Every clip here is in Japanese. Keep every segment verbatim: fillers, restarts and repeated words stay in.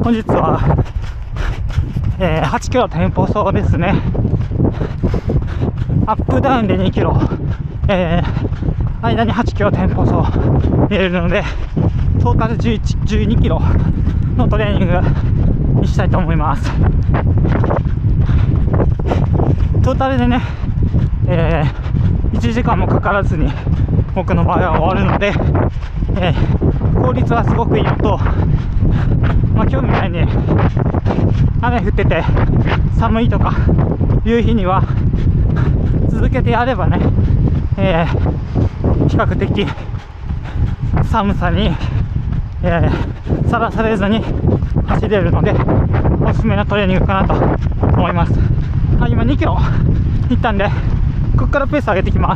本日は、えー、はちキロ店舗走ですね。アップダウンでにキロ、えー、間にはちキロ店舗走入れるので、トータルじゅういち、じゅうにキロのトレーニングにしたいと思います。トータルでね、えー、いちじかんもかからずに僕の場合は終わるので、えー、効率はすごくいいのと、まあ、今日みたいに雨降ってて寒いとかいう日には続けてやればね、えー、比較的寒さにえー、さらされずに走れるのでおすすめのトレーニングかなと思います。はい、今にキロいったんで、ここからペース上げていきます。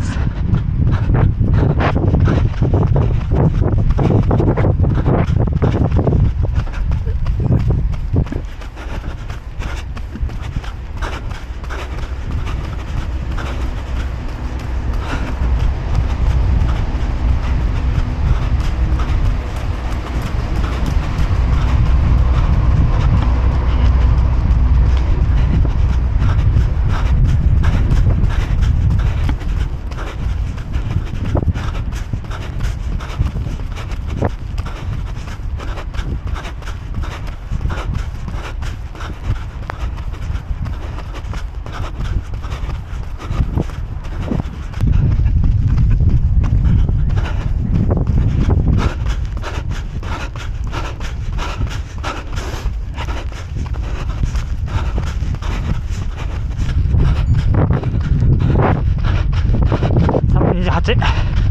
にじゅうはち、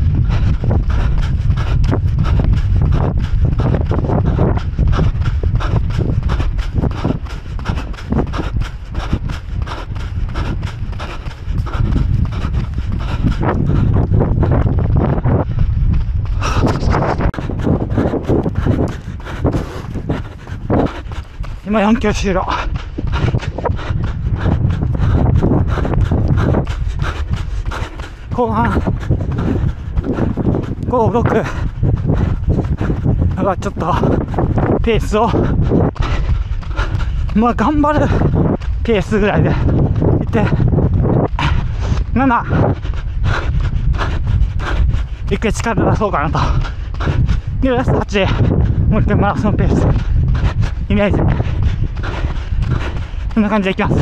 今よんキロ終了。後半ご、ろくがちょっとペースをまあ頑張るペースぐらいでいってなな一回力出そうかなと。でラストはち、もう一回マラソンペースイメージ、そんな感じでいきます。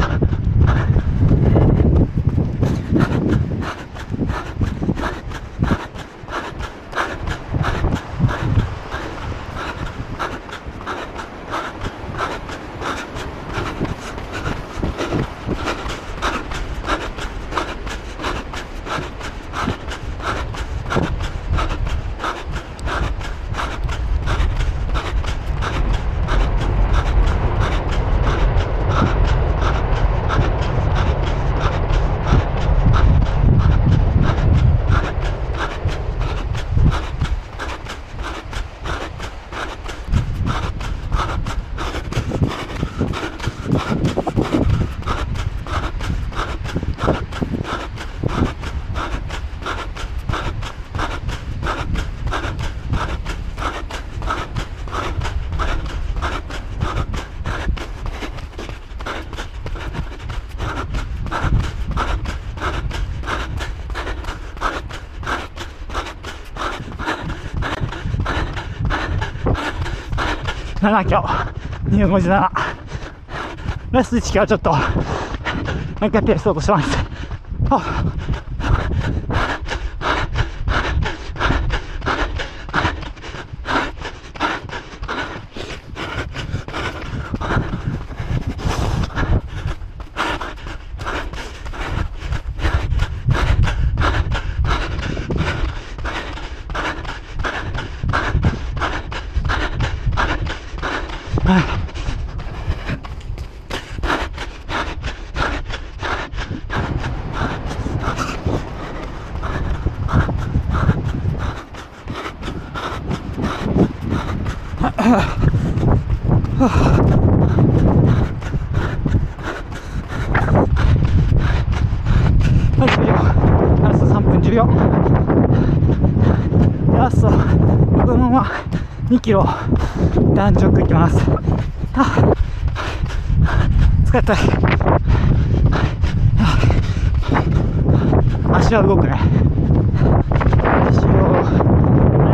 ななキロ、にひゃくごじゅうなな、ラストいちキロちょっともう一回ペース落とします。はあはい、終了。ラストさんぷんじゅうよん。ラストこのままにキロダウンジョグいきます。はあ疲れた。足は動くね。